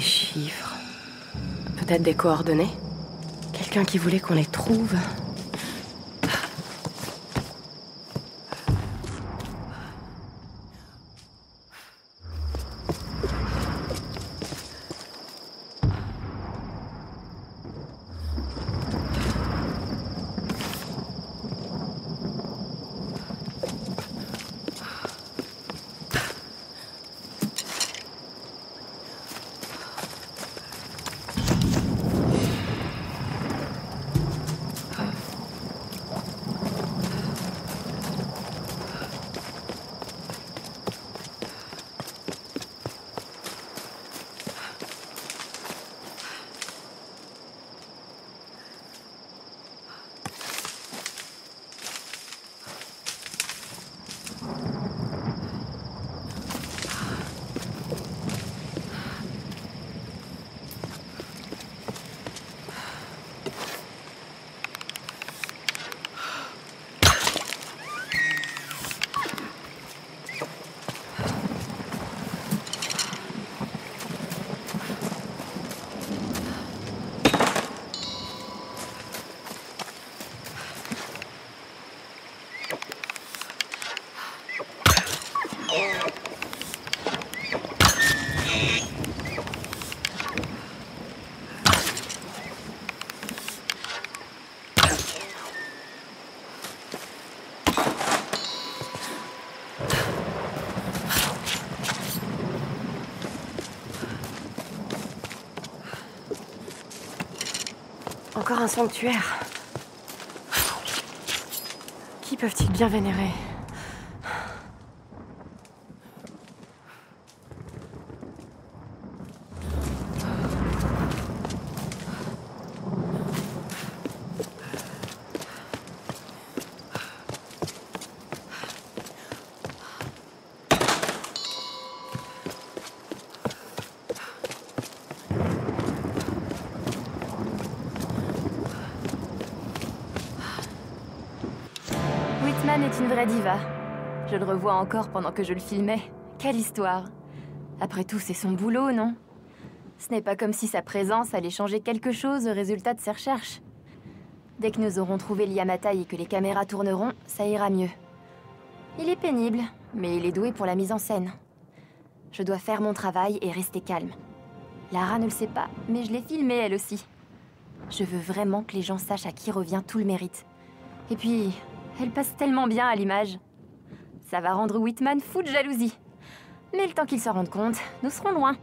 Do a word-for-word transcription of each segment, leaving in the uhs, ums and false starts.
chiffres. Peut-être des coordonnées? Quelqu'un qui voulait qu'on les trouve? Encore un sanctuaire. Qui peuvent-ils bien vénérer? Whitman est une vraie diva. Je le revois encore pendant que je le filmais. Quelle histoire! Après tout, c'est son boulot, non? Ce n'est pas comme si sa présence allait changer quelque chose au résultat de ses recherches. Dès que nous aurons trouvé Liamatai et que les caméras tourneront, ça ira mieux. Il est pénible, mais il est doué pour la mise en scène. Je dois faire mon travail et rester calme. Lara ne le sait pas, mais je l'ai filmée elle aussi. Je veux vraiment que les gens sachent à qui revient tout le mérite. Et puis, elle passe tellement bien à l'image. Ça va rendre Whitman fou de jalousie. Mais le temps qu'il se rende compte, nous serons loin.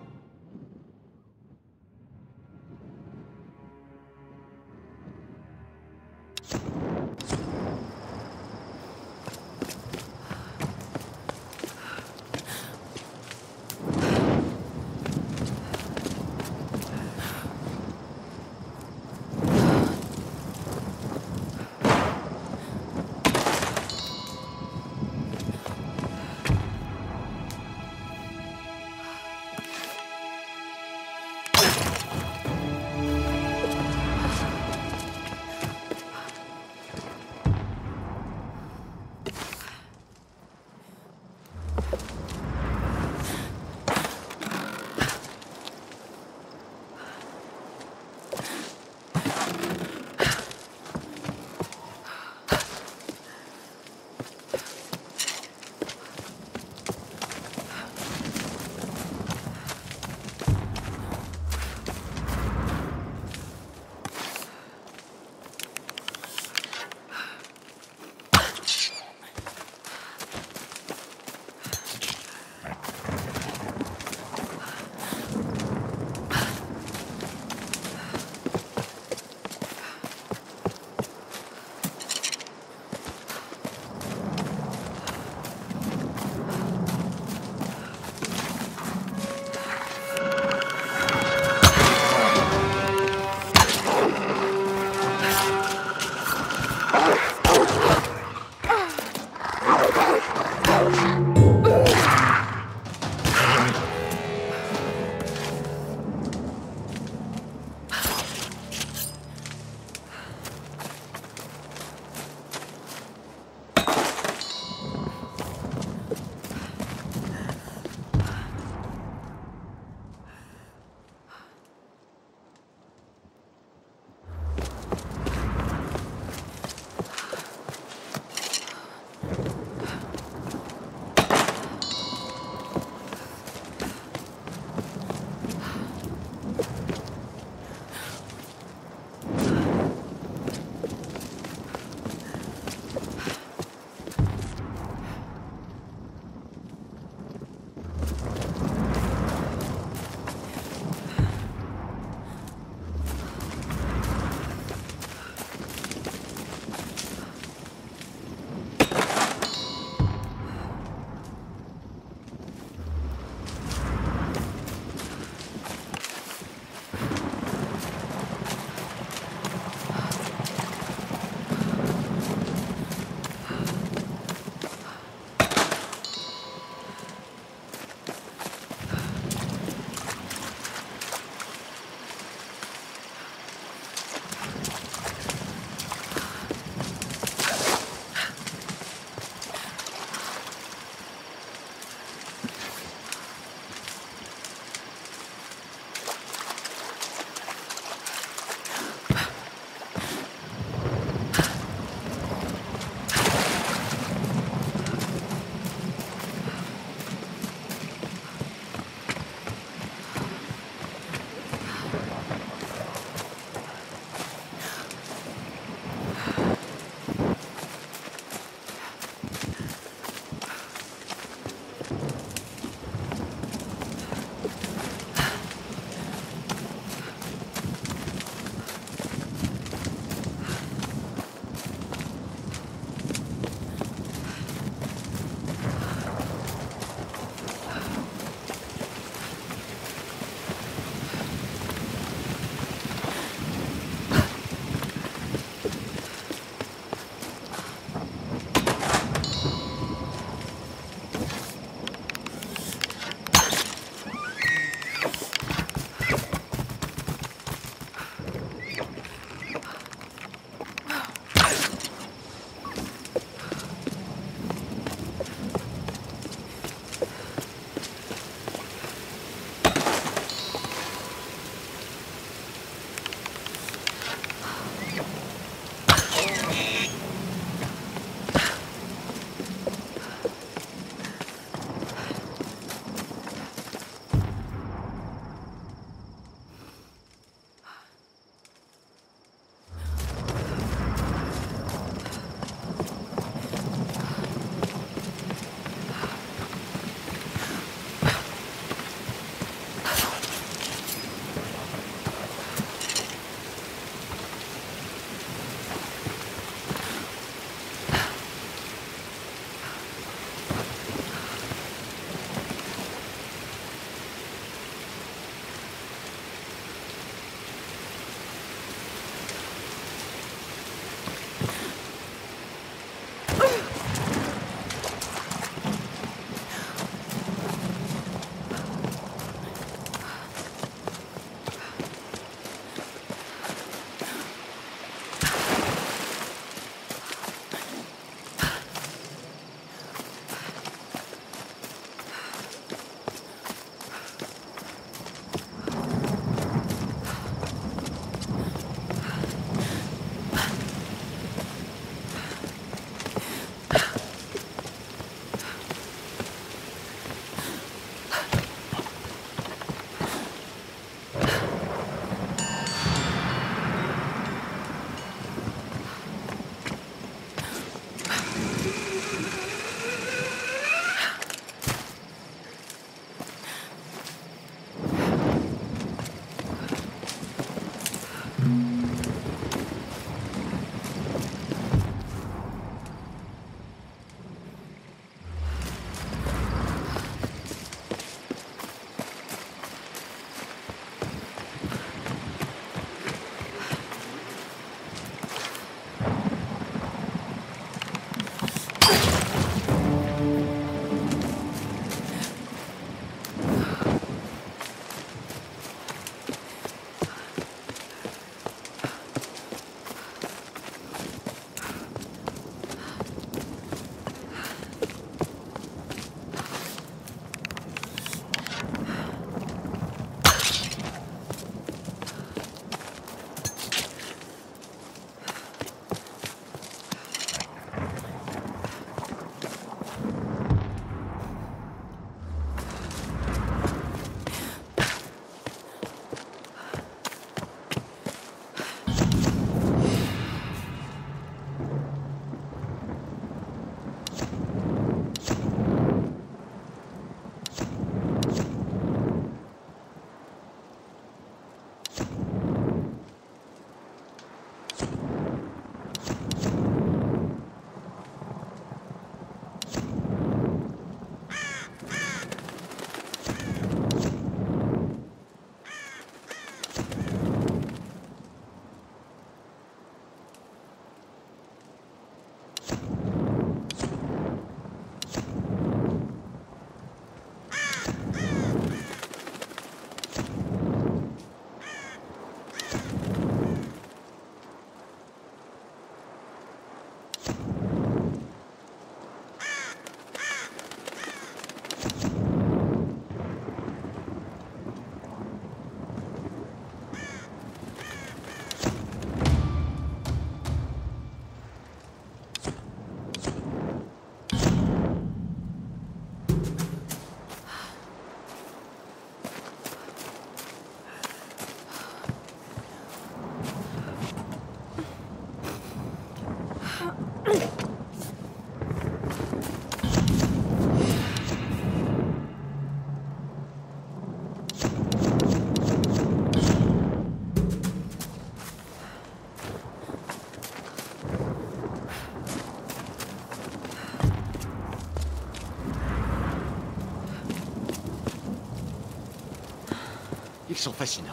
sont fascinants.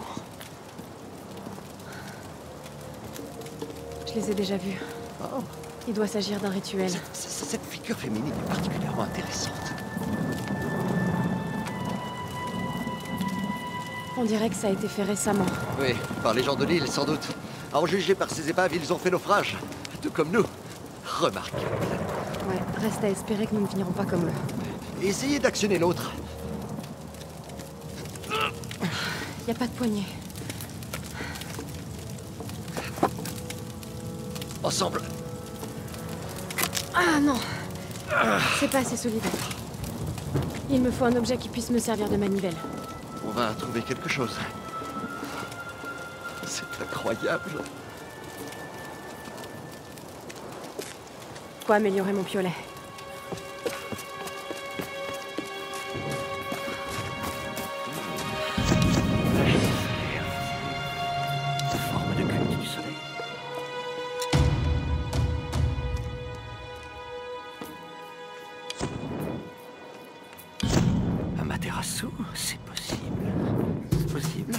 Je les ai déjà vus. Oh. Il doit s'agir d'un rituel. Cette, cette figure féminine est particulièrement intéressante. On dirait que ça a été fait récemment. Oui, par les gens de l'île, sans doute. À en juger par ces épaves, ils ont fait naufrage. Tout comme nous. Remarquable. Ouais, reste à espérer que nous ne finirons pas comme eux. Essayez d'actionner l'autre. Y a pas de poignée. Ensemble. Ah non. C'est pas assez solide. Il me faut un objet qui puisse me servir de manivelle. On va trouver quelque chose. C'est incroyable. Faut améliorer mon piolet. Forme de culte du soleil. Un materasso, c'est possible. C'est possible.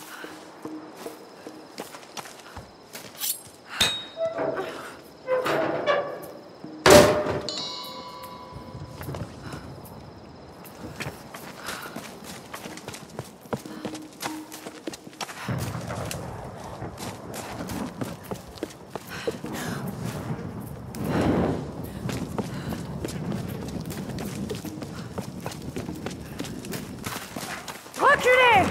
Reculez!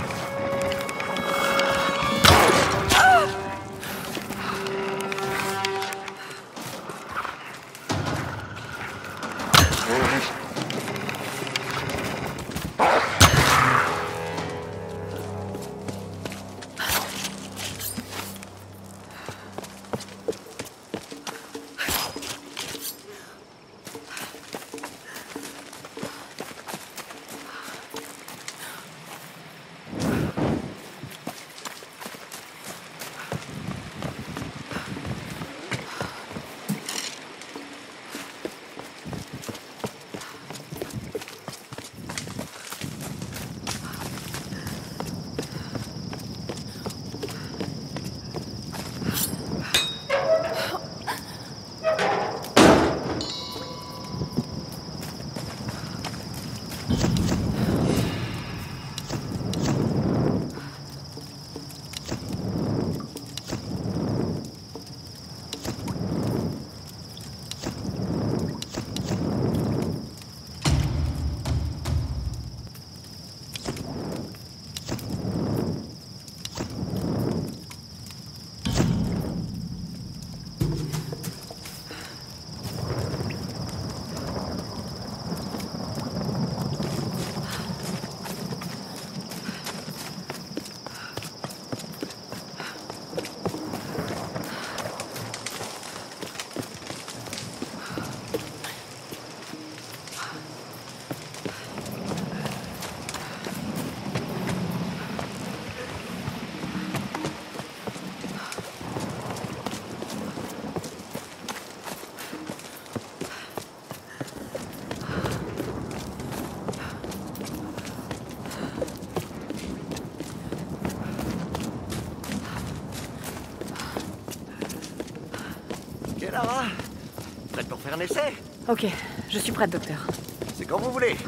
Ok, Lara. Prête pour faire un essai? Ok, je suis prête, docteur. C'est quand vous voulez.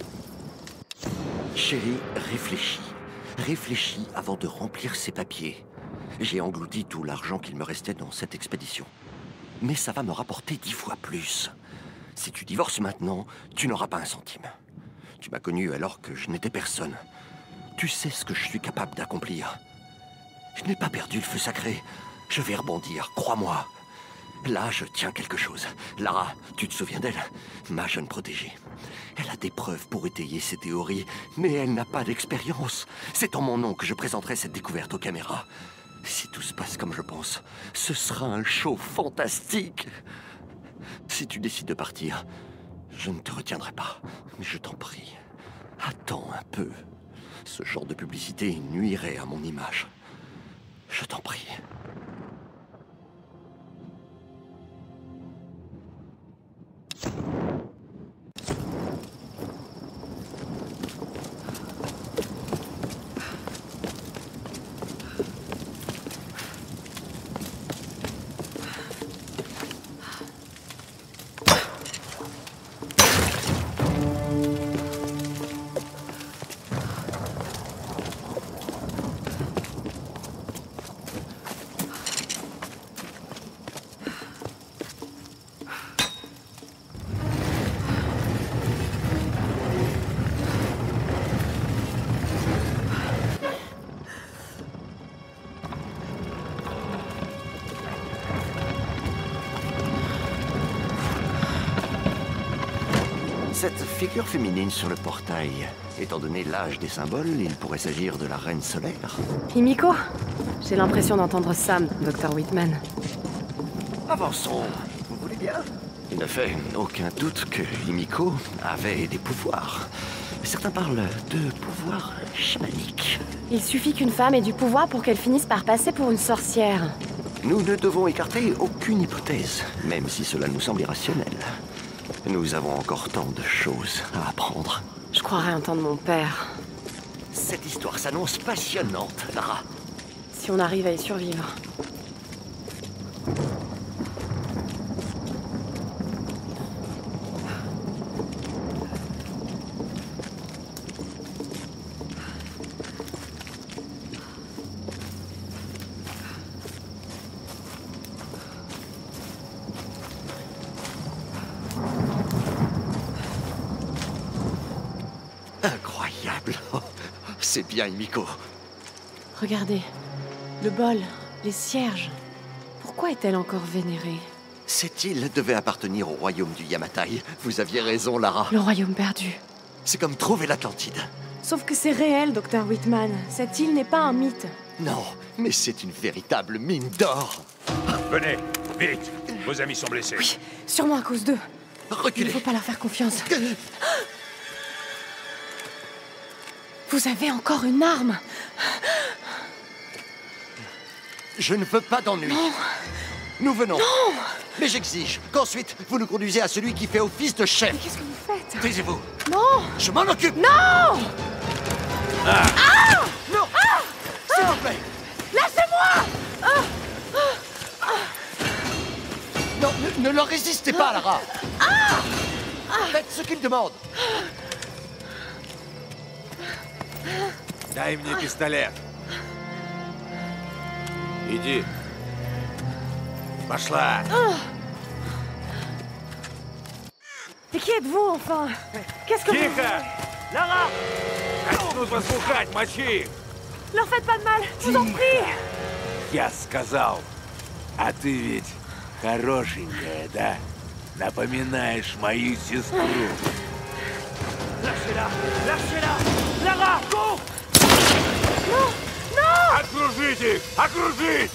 Chérie, réfléchis. Réfléchis avant de remplir ces papiers. J'ai englouti tout l'argent qu'il me restait dans cette expédition. Mais ça va me rapporter dix fois plus. Si tu divorces maintenant, tu n'auras pas un centime. Tu m'as connu alors que je n'étais personne. Tu sais ce que je suis capable d'accomplir. Je n'ai pas perdu le feu sacré. Je vais rebondir, crois-moi. Là, je tiens quelque chose. Lara, tu te souviens d'elle? Ma jeune protégée. Elle a des preuves pour étayer ses théories, mais elle n'a pas d'expérience. C'est en mon nom que je présenterai cette découverte aux caméras. Si tout se passe comme je pense, ce sera un show fantastique. Si tu décides de partir, je ne te retiendrai pas. Mais je t'en prie, attends un peu. Ce genre de publicité nuirait à mon image. Je t'en prie. Cette figure féminine sur le portail, étant donné l'âge des symboles, il pourrait s'agir de la reine solaire. Himiko? J'ai l'impression d'entendre Sam, docteur Whitman. Avançons, vous voulez bien? Il ne fait aucun doute que Himiko avait des pouvoirs. Certains parlent de pouvoirs chamaniques. Il suffit qu'une femme ait du pouvoir pour qu'elle finisse par passer pour une sorcière. Nous ne devons écarter aucune hypothèse, même si cela nous semble irrationnel. Nous avons encore tant de choses à apprendre. Je croirais entendre mon père. Cette histoire s'annonce passionnante, Lara. Si on arrive à y survivre. Incroyable. C'est bien, Himiko. Regardez. Le bol, les cierges. Pourquoi est-elle encore vénérée? Cette île devait appartenir au royaume du Yamatai. Vous aviez raison, Lara. Le royaume perdu. C'est comme trouver l'Atlantide. Sauf que c'est réel, docteur Whitman. Cette île n'est pas un mythe. Non, mais c'est une véritable mine d'or. Venez, vite. Vos amis sont blessés. Oui, sûrement à cause d'eux. Il Reculez. ne faut pas leur faire confiance. Vous avez encore une arme? Je ne veux pas d'ennui. Nous venons. Non! Mais j'exige qu'ensuite, vous nous conduisez à celui qui fait office de chef. Mais qu'est-ce que vous faites? Taisez-vous. Non! Je m'en occupe. Non! Ah. Non. S'il vous plaît. Lâchez-moi! Non, ne, ne leur résistez pas, Lara. Faites ce qu'ils demandent. Дай мне пистолет. Иди. Пошла. Et qui êtes-vous, enfin? Qu'est-ce que vous... Тихо! Лара! Начнут вас бухать, мочи их! Leur faites pas de mal, je vous en prie! Я сказал. А ты ведь хорошенькая, да? Напоминаешь мою сестру. Lâchez-la! Lâchez-la! Lara, go! Non! Non! Окружить их! Окружить!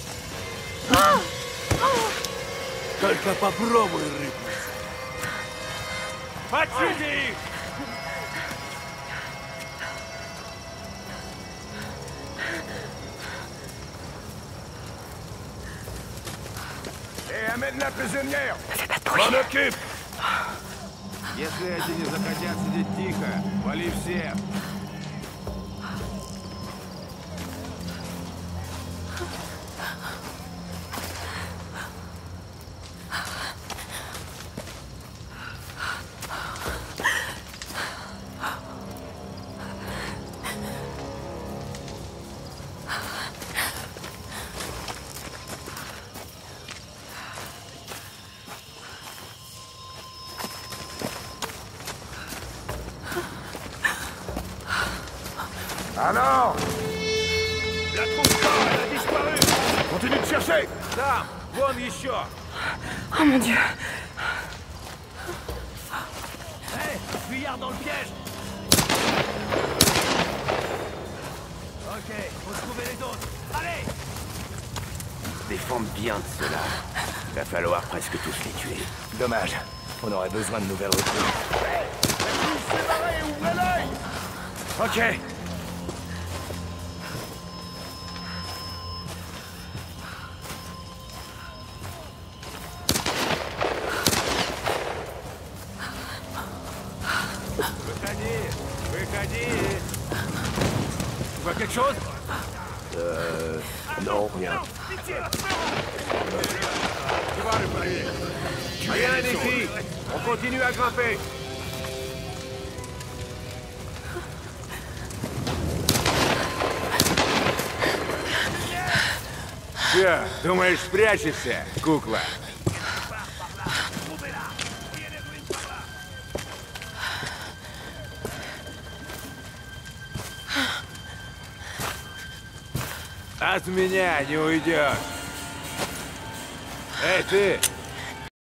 Только попробуй рыпнуться. Мочите их! Эй, amène la prisonnière! M'en occupe! Если эти не захотят сидеть тихо, вали всех! Alors? La trouve pas, elle a disparu! Continue de chercher! Sam, vont еще! Oh mon Dieu! Hé, hey, fuyard dans le piège! Ok, faut trouver les autres! Allez! Défendre bien de cela. Il va falloir presque tous les tuer. Dommage. On aurait besoin de nouvelles recrues. Hé! Hey, séparés, ouvrez l'œil! Ok. Tu vois quelque chose? Euh... Non, rien. Rien ici. On continue à grimper. Че, думаешь, спрячешься, кукла? От меня не уйдешь. Эй, ты!